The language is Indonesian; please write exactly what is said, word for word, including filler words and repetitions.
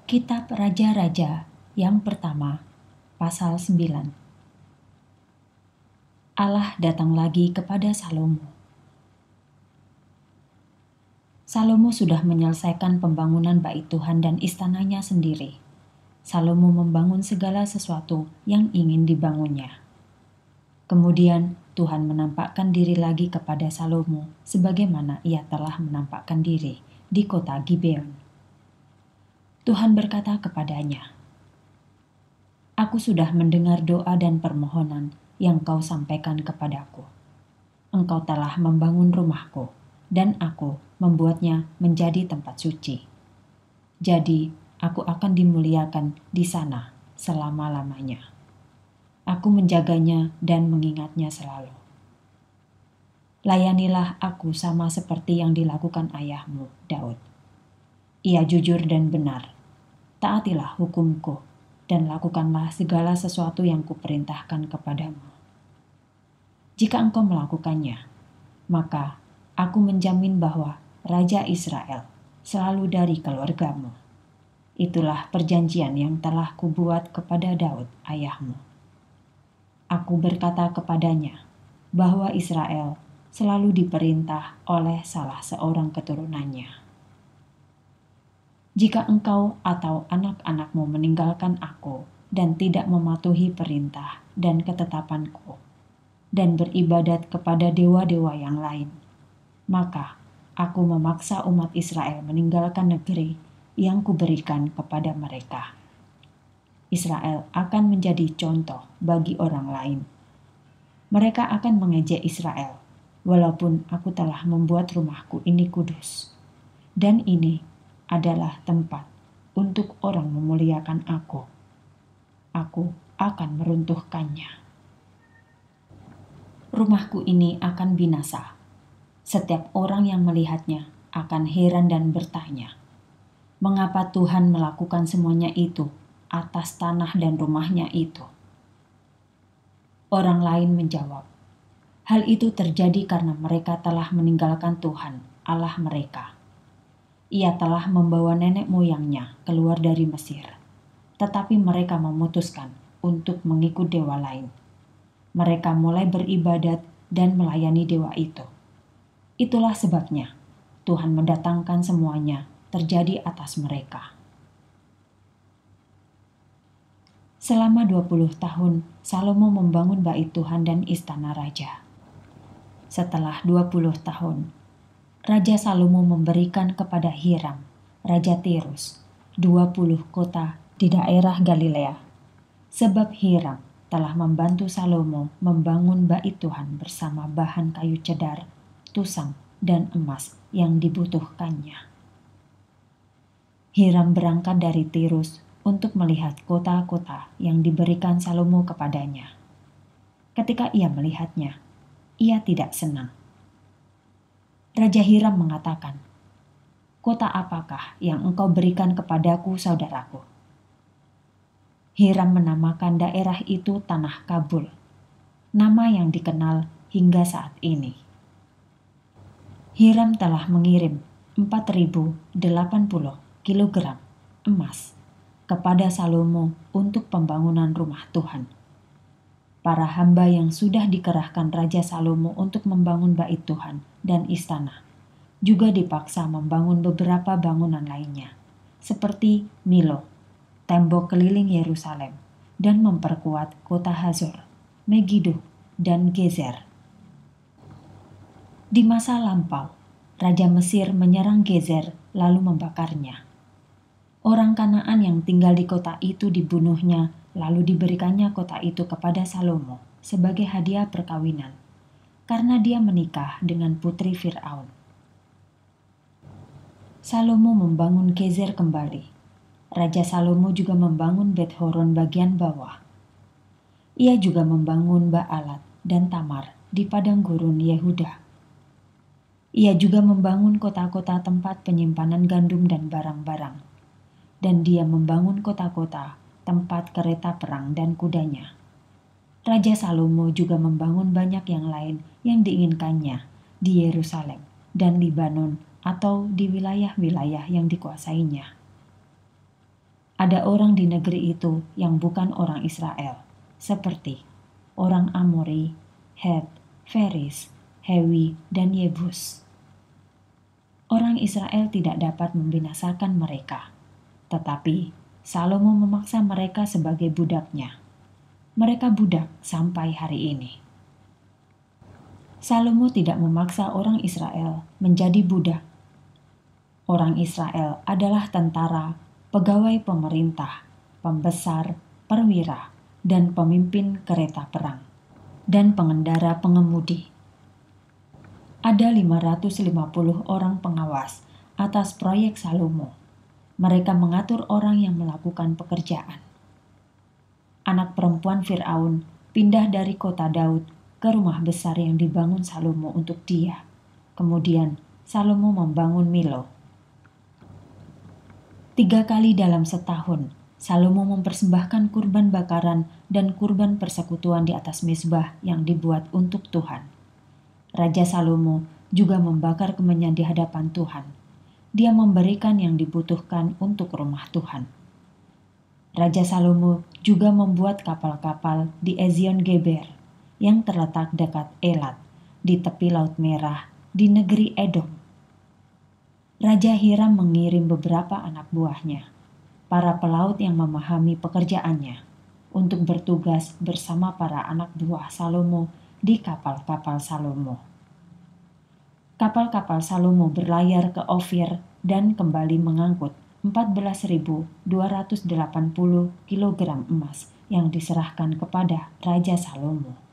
Kitab Raja-Raja yang pertama, pasal sembilan. Allah datang lagi kepada Salomo. Salomo sudah menyelesaikan pembangunan bait Tuhan dan istananya sendiri. Salomo membangun segala sesuatu yang ingin dibangunnya. Kemudian Tuhan menampakkan diri lagi kepada Salomo sebagaimana ia telah menampakkan diri di kota Gibeon. Tuhan berkata kepadanya, "Aku sudah mendengar doa dan permohonan yang kau sampaikan kepadaku. Engkau telah membangun rumahku, dan aku membuatnya menjadi tempat suci. Jadi aku akan dimuliakan di sana selama-lamanya. Aku menjaganya dan mengingatnya selalu. Layanilah aku sama seperti yang dilakukan ayahmu, Daud. Ia jujur dan benar. Taatilah hukumku, dan lakukanlah segala sesuatu yang kuperintahkan kepadamu. Jika engkau melakukannya, maka aku menjamin bahwa Raja Israel selalu dari keluargamu. Itulah perjanjian yang telah kubuat kepada Daud ayahmu. Aku berkata kepadanya bahwa Israel selalu diperintah oleh salah seorang keturunannya. Jika engkau atau anak-anakmu meninggalkan aku dan tidak mematuhi perintah dan ketetapanku, dan beribadat kepada dewa-dewa yang lain, maka aku memaksa umat Israel meninggalkan negeri yang kuberikan kepada mereka. Israel akan menjadi contoh bagi orang lain. Mereka akan mengejek Israel, walaupun aku telah membuat rumahku ini kudus. Dan ini adalah tempat untuk orang memuliakan aku. Aku akan meruntuhkannya. Rumahku ini akan binasa. Setiap orang yang melihatnya akan heran dan bertanya, mengapa Tuhan melakukan semuanya itu atas tanah dan rumahnya itu? Orang lain menjawab, hal itu terjadi karena mereka telah meninggalkan Tuhan, Allah mereka. Ia telah membawa nenek moyangnya keluar dari Mesir, tetapi mereka memutuskan untuk mengikut dewa lain. Mereka mulai beribadat dan melayani dewa itu. Itulah sebabnya Tuhan mendatangkan semuanya terjadi atas mereka. Selama dua puluh tahun, Salomo membangun bait Tuhan dan istana raja. Setelah dua puluh tahun, Raja Salomo memberikan kepada Hiram, Raja Tirus, dua puluh kota di daerah Galilea. Sebab Hiram telah membantu Salomo membangun bait Tuhan bersama bahan kayu cedar, tusam, dan emas yang dibutuhkannya. Hiram berangkat dari Tirus untuk melihat kota-kota yang diberikan Salomo kepadanya. Ketika ia melihatnya, ia tidak senang. Raja Hiram mengatakan, "Kota apakah yang engkau berikan kepadaku, saudaraku?" Hiram menamakan daerah itu Tanah Kabul, nama yang dikenal hingga saat ini. Hiram telah mengirim empat ribu delapan puluh kilogram emas kepada Salomo untuk pembangunan rumah Tuhan. Para hamba yang sudah dikerahkan Raja Salomo untuk membangun bait Tuhan dan istana juga dipaksa membangun beberapa bangunan lainnya, seperti Milo, tembok keliling Yerusalem, dan memperkuat kota Hazor, Megiddo, dan Gezer. Di masa lampau, Raja Mesir menyerang Gezer lalu membakarnya. Orang Kanaan yang tinggal di kota itu dibunuhnya, lalu diberikannya kota itu kepada Salomo sebagai hadiah perkawinan, karena dia menikah dengan putri Fir'aun. Salomo membangun Gezer kembali. Raja Salomo juga membangun Bet-Horon bagian bawah. Ia juga membangun Baalat dan Tamar di padang gurun Yehuda. Ia juga membangun kota-kota tempat penyimpanan gandum dan barang-barang. Dan dia membangun kota-kota tempat kereta perang dan kudanya. Raja Salomo juga membangun banyak yang lain yang diinginkannya di Yerusalem dan Libanon atau di wilayah-wilayah yang dikuasainya. Ada orang di negeri itu yang bukan orang Israel, seperti orang Amori, Het, Feris, Hewi, dan Yebus. Orang Israel tidak dapat membinasakan mereka, tetapi Salomo memaksa mereka sebagai budaknya. Mereka budak sampai hari ini. Salomo tidak memaksa orang Israel menjadi budak. Orang Israel adalah tentara, pegawai pemerintah, pembesar, perwira, dan pemimpin kereta perang, dan pengendara pengemudi. Ada lima ratus lima puluh orang pengawas atas proyek Salomo. Mereka mengatur orang yang melakukan pekerjaan. Anak perempuan Firaun pindah dari kota Daud ke rumah besar yang dibangun Salomo untuk dia. Kemudian Salomo membangun Milo. Tiga kali dalam setahun, Salomo mempersembahkan kurban bakaran dan kurban persekutuan di atas mezbah yang dibuat untuk Tuhan. Raja Salomo juga membakar kemenyan di hadapan Tuhan. Dia memberikan yang dibutuhkan untuk rumah Tuhan. Raja Salomo juga membuat kapal-kapal di Ezion Geber yang terletak dekat Elat, di tepi Laut Merah, di negeri Edom. Raja Hiram mengirim beberapa anak buahnya, para pelaut yang memahami pekerjaannya, untuk bertugas bersama para anak buah Salomo di kapal-kapal Salomo. Kapal-kapal Salomo berlayar ke Ofir dan kembali mengangkut empat belas ribu dua ratus delapan puluh kilogram emas yang diserahkan kepada Raja Salomo.